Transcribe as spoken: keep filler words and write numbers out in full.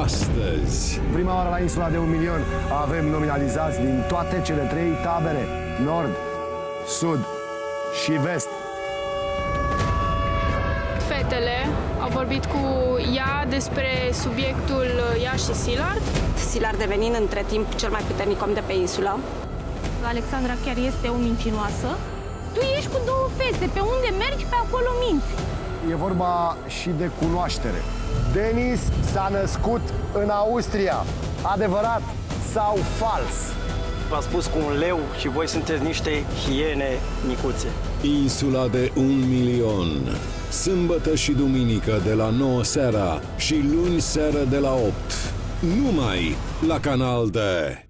astăzi. Prima oară la insula de un milion avem nominalizați din toate cele trei tabere, nord, sud și vest. Fetele au vorbit cu ea despre subiectul ea și Szilard. Szilard devenind între timp cel mai puternic om de pe insulă. Alexandra chiar este o mincinoasă. Tu ești cu două fețe, pe unde mergi, pe acolo minți. E vorba și de cunoaștere. Denis s-a născut în Austria. Adevărat sau fals? V-am spus cu un leu și voi sunteți niște hiene micuțe. Insula de un milion. Sâmbătă și duminică de la nouă seara și luni seară de la opt. Numai la Canal D.